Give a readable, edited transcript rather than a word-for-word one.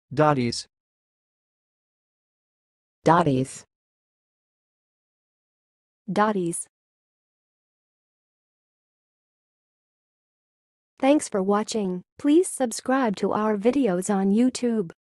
doddies, doddies. doddies. Thanks for watching. Please subscribe to our videos on YouTube.